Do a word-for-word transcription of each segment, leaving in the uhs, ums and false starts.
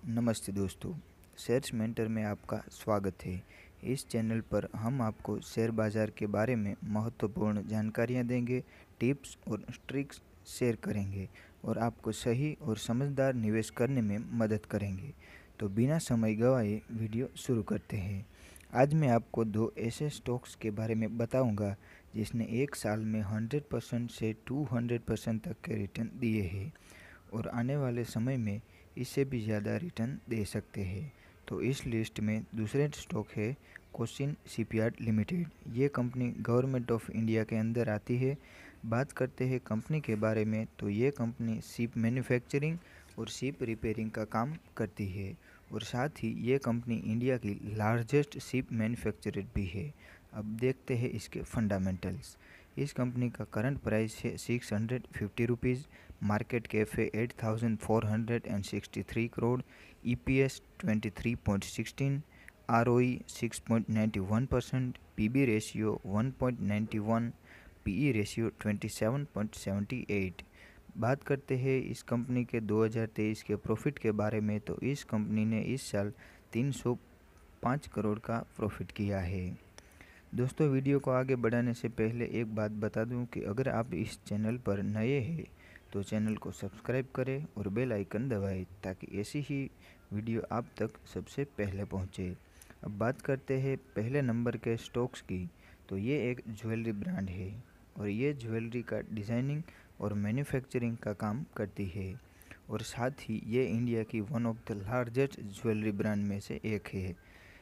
नमस्ते दोस्तों, shares mentor में आपका स्वागत है। इस चैनल पर हम आपको शेयर बाज़ार के बारे में महत्वपूर्ण जानकारियां देंगे, टिप्स और ट्रिक्स शेयर करेंगे और आपको सही और समझदार निवेश करने में मदद करेंगे। तो बिना समय गंवाए वीडियो शुरू करते हैं। आज मैं आपको दो ऐसे स्टॉक्स के बारे में बताऊंगा जिसने एक साल में हंड्रेड परसेंट से टू हंड्रेड परसेंट तक के रिटर्न दिए हैं और आने वाले समय में इससे भी ज़्यादा रिटर्न दे सकते हैं। तो इस लिस्ट में दूसरे स्टॉक है कोचिन शिपयार्ड लिमिटेड। ये कंपनी गवर्नमेंट ऑफ इंडिया के अंदर आती है। बात करते हैं कंपनी के बारे में, तो ये कंपनी शिप मैन्युफैक्चरिंग और शिप रिपेयरिंग का काम करती है और साथ ही ये कंपनी इंडिया की लार्जेस्ट शिप मैन्युफैक्चरर भी है। अब देखते हैं इसके फंडामेंटल्स। इस कंपनी का करंट प्राइस है six hundred fifty rupees, market cap है eight thousand four hundred and sixty three crore, EPS twenty three point sixteen, ROE six point ninety one percent, PB ratio one point ninety one, PE ratio twenty seven point seventy eight. बात करते हैं इस company के दो हज़ार तेईस के profit के बारे में, तो इस कंपनी ने इस साल तीन सौ पाँच करोड़ का प्रॉफिट किया है। दोस्तों, वीडियो को आगे बढ़ाने से पहले एक बात बता दूं कि अगर आप इस चैनल पर नए हैं तो चैनल को सब्सक्राइब करें और बेल आइकन दबाएं ताकि ऐसी ही वीडियो आप तक सबसे पहले पहुंचे। अब बात करते हैं पहले नंबर के स्टॉक्स की। तो ये एक ज्वेलरी ब्रांड है और ये ज्वेलरी का डिज़ाइनिंग और मैन्युफैक्चरिंग का काम करती है और साथ ही ये इंडिया की one of the largest jewellery brand में से एक है।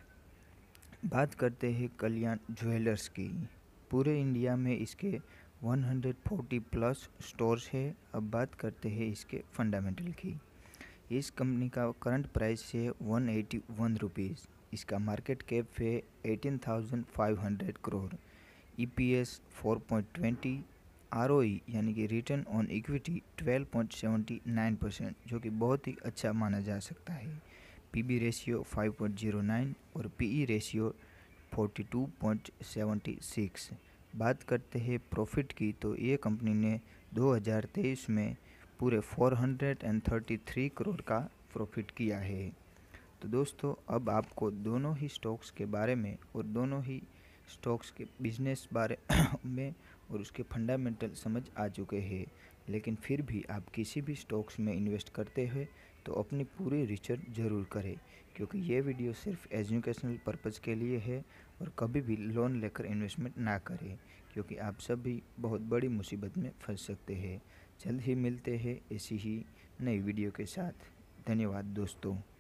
बात करते हैं कल्याण ज्वेलर्स की। पूरे इंडिया में इसके एक सौ चालीस प्लस स्टोर्स है। अब बात करते हैं इसके फंडामेंटल की। इस कंपनी का करंट प्राइस है वन एटी वन रुपीज़। इसका मार्केट कैप है eighteen thousand five hundred crore, EPS four point twenty, ROE यानी कि return on equity twelve point seventy nine percent, जो कि बहुत ही अच्छा माना जा सकता है। PB ratio five point zero nine और PE ratio forty two point seventy six. बात करते हैं प्रॉफिट की, तो ये कंपनी ने दो हज़ार तेईस में पूरे four hundred thirty three crore का प्रॉफिट किया है। तो दोस्तों, अब आपको दोनों ही स्टॉक्स के बारे में और दोनों ही स्टॉक्स के बिजनेस बारे में और उसके फंडामेंटल समझ आ चुके हैं। लेकिन फिर भी आप किसी भी स्टॉक्स में इन्वेस्ट करते हैं तो अपनी पूरी रिसर्च ज़रूर करें, क्योंकि ये वीडियो सिर्फ एजुकेशनल पर्पज़ के लिए है और कभी भी लोन लेकर इन्वेस्टमेंट ना करें, क्योंकि आप सभी बहुत बड़ी मुसीबत में फंस सकते हैं। जल्द ही मिलते हैं ऐसी ही नई वीडियो के साथ। धन्यवाद दोस्तों।